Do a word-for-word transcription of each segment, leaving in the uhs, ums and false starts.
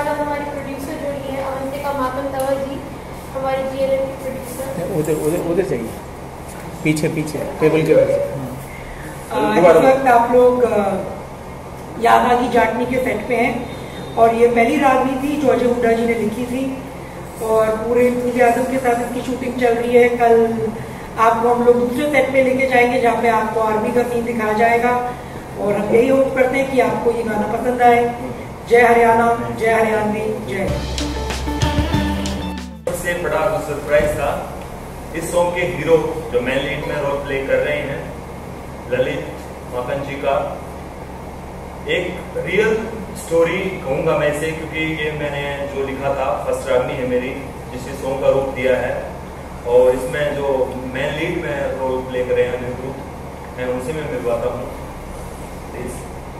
साथ साथ हमारी प्रोड्यूसर जो ये है अवंतिका माकन तंवर जी, हमारी जी एल एम की प्रोड्यूसर। उधर उधर उधर चाहिए, पीछे पीछे टेबल के ऊपर। इस वक्त आप लोग याद आगी जाटनी के सेट पे हैं और ये पहली रागनी थी जो अजय हुड्डा जी ने लिखी थी और पूरे इंतजाम के साथ इसकी शूटिंग चल रही है। कल आपको हम लोग दूसरे सेट पे लेके जाएंगे जहाँ पे आपको आर्मी का सीन दिखाया जाएगा और हम यही होप करते हैं कि आपको ये गाना पसंद आए। जय हरियाणा, जय हरियाणवी, जय। सबसे बड़ा सरप्राइज था इस सॉन्ग के हीरो जो मेन लीड में रोल प्ले कर रहे हैं ललित माकन जी का। एक रियल स्टोरी कहूँगा मैं इसे, क्योंकि ये मैंने जो लिखा था फर्स्ट रागनी है मेरी जिसने सॉन्ग का रूप दिया है और इसमें जो मेन लीड में रोल प्ले कर रहे हैं अनिरुद्ध, मैं उनसे मैं मिलवाता हूँ प्लीज।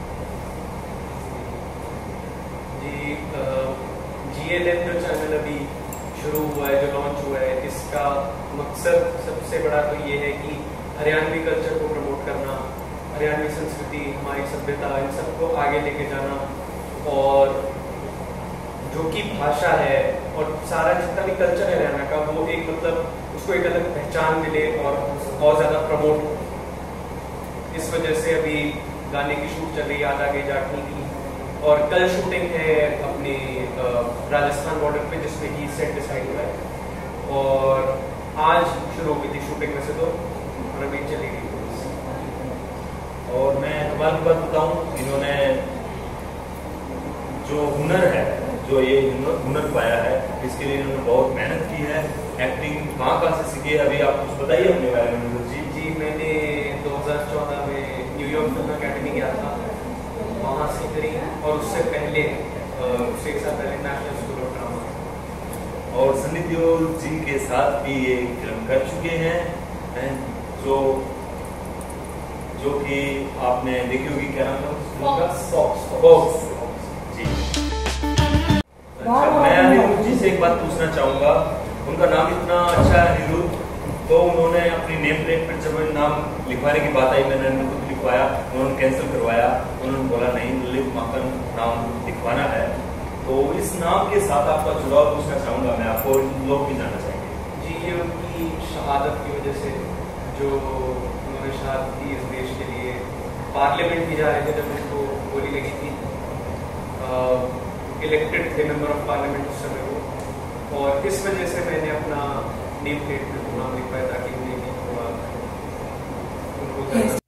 जी जी एल एम जो चैनल अभी शुरू हुआ है, जो लॉन्च हुआ है, इसका मकसद सबसे बड़ा तो ये है कि हरियाणवी कल्चर को प्रमोट करना, हरियाणवी संस्कृति, हमारी सभ्यता, इन सबको आगे लेके जाना और जो कि भाषा है और सारा जितना भी कल्चर है हरियाणा का वो एक मतलब उसको एक अलग पहचान मिले और और ज़्यादा प्रमोट हो। इस वजह से अभी गाने की शूट चल रही है याद आगे जाटनी की और कल शूटिंग है अपने राजस्थान बॉर्डर पे जिसमें कि सेट डिसाइड हुआ है और आज शुरू हुई थी शूटिंग वैसे तो और अभी चलेगी। और मैं कमाल की बात बताऊं, इन्होंने जो हुनर है, जो ये हुनर पाया है, इसके लिए इन्होंने बहुत मेहनत की है। एक्टिंग कहाँ कहाँ से सीखी है, अभी आप कुछ बताइए अपने बारे में। जी जी मैंने दो हज़ार चौदह में न्यूयॉर्क फिल्म अकेडमी गया था, वहाँ से करी और उससे पहले उससे एक साल पहले नेशनल स्कूल ऑफ ड्रामा और सनी देओल जी के साथ भी ये फिल्म कर चुके हैं जो जो कि आपने देखी होगी, क्या नाम था? फॉक्स। फॉक्स जी। अच्छा, मैं अनिरुद्ध जी से एक बात पूछना चाहूँगा, उनका नाम इतना अच्छा है अनिरुद्ध, तो उन्होंने अपनी नेम प्लेट पर जब नाम लिखवाने की बात आई, मैंने अनिरुद्ध लिखवाया, उन्होंने कैंसिल करवाया, उन्होंने बोला नहीं ललित माकन नाम लिखवाना है। तो इस नाम के साथ आपका जुड़ाव पूछना चाहूँगा मैं, आपको लोग भी जानना चाहेंगे। जी ये उनकी शहादत की वजह से जो उन्होंने शहादत की इस देश के लिए, पार्लियामेंट भी जा रहे थे जब उनको गोली लगी थी, इलेक्टेड थे मेंबर ऑफ पार्लियामेंट उस समय वो, और इस वजह से मैंने अपना नेम प्लेट में नाम लिखवाया ताकि उन्हें भी थोड़ा उनको